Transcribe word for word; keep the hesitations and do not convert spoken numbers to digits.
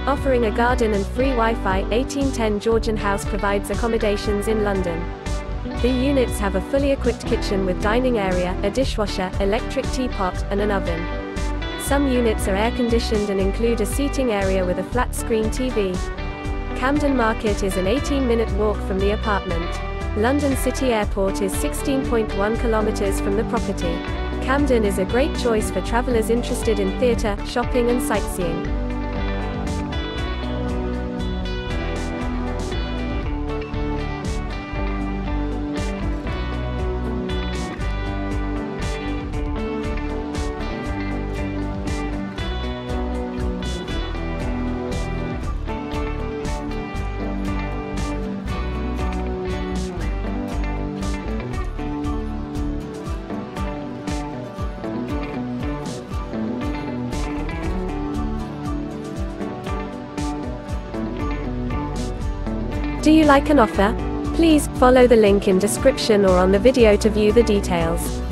Offering a garden and free Wi-Fi, eighteen ten Georgian House provides accommodations in London. The units have a fully equipped kitchen with dining area, a dishwasher, electric teapot, and an oven. Some units are air-conditioned and include a seating area with a flat-screen T V. Camden Market is an eighteen minute walk from the apartment. London City Airport is sixteen point one kilometers from the property. Camden is a great choice for travellers interested in theatre, shopping and sightseeing. Do you like an offer? Please follow the link in description or on the video to view the details.